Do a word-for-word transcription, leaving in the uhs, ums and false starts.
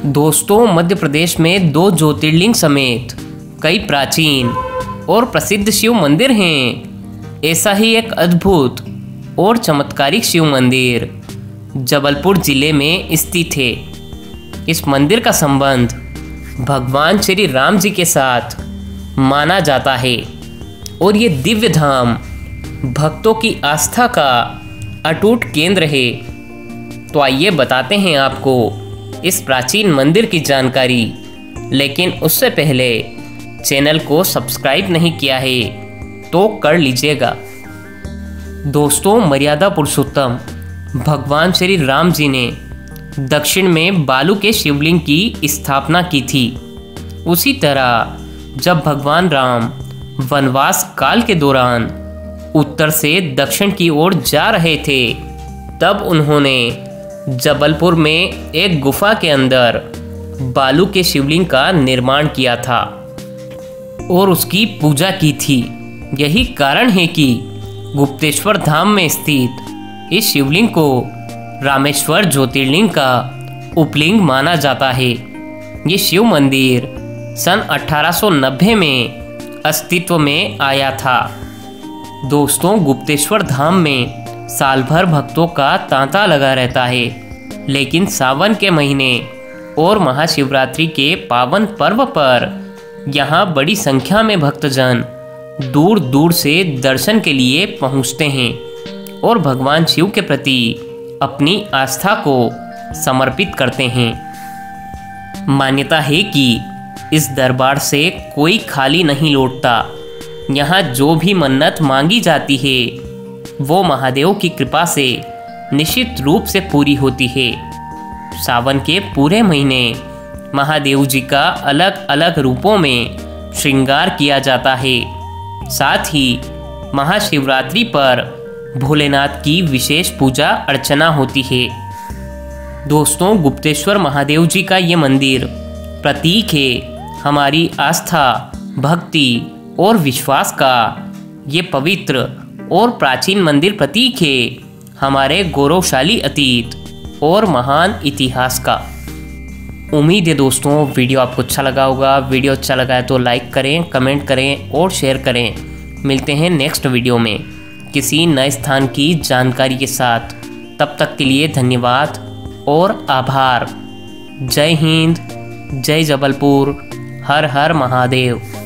दोस्तों, मध्य प्रदेश में दो ज्योतिर्लिंग समेत कई प्राचीन और प्रसिद्ध शिव मंदिर हैं। ऐसा ही एक अद्भुत और चमत्कारिक शिव मंदिर जबलपुर जिले में स्थित है। इस मंदिर का संबंध भगवान श्री राम जी के साथ माना जाता है और ये दिव्य धाम भक्तों की आस्था का अटूट केंद्र है। तो आइए बताते हैं आपको इस प्राचीन मंदिर की जानकारी, लेकिन उससे पहले चैनल को सब्सक्राइब नहीं किया है तो कर लीजिएगा। दोस्तों, मर्यादा पुरुषोत्तम भगवान श्री राम जी ने दक्षिण में बालू के शिवलिंग की स्थापना की थी। उसी तरह जब भगवान राम वनवास काल के दौरान उत्तर से दक्षिण की ओर जा रहे थे, तब उन्होंने जबलपुर में एक गुफा के अंदर बालू के शिवलिंग का निर्माण किया था और उसकी पूजा की थी। यही कारण है कि गुप्तेश्वर धाम में स्थित इस शिवलिंग को रामेश्वर ज्योतिर्लिंग का उपलिंग माना जाता है। ये शिव मंदिर सन अठारह सौ नब्बे में अस्तित्व में आया था। दोस्तों, गुप्तेश्वर धाम में साल भर भक्तों का तांता लगा रहता है, लेकिन सावन के महीने और महाशिवरात्रि के पावन पर्व पर यहाँ बड़ी संख्या में भक्तजन दूर दूर से दर्शन के लिए पहुँचते हैं और भगवान शिव के प्रति अपनी आस्था को समर्पित करते हैं। मान्यता है कि इस दरबार से कोई खाली नहीं लौटता। यहाँ जो भी मन्नत मांगी जाती है वो महादेव की कृपा से निश्चित रूप से पूरी होती है। सावन के पूरे महीने महादेव जी का अलग अलग रूपों में श्रृंगार किया जाता है। साथ ही महाशिवरात्रि पर भोलेनाथ की विशेष पूजा अर्चना होती है। दोस्तों, गुप्तेश्वर महादेव जी का ये मंदिर प्रतीक है हमारी आस्था, भक्ति और विश्वास का। ये पवित्र और प्राचीन मंदिर प्रतीक है हमारे गौरवशाली अतीत और महान इतिहास का। उम्मीद है दोस्तों वीडियो आपको अच्छा लगा होगा। वीडियो अच्छा लगा है तो लाइक करें, कमेंट करें और शेयर करें। मिलते हैं नेक्स्ट वीडियो में किसी नए स्थान की जानकारी के साथ। तब तक के लिए धन्यवाद और आभार। जय हिंद, जय जबलपुर, हर हर महादेव।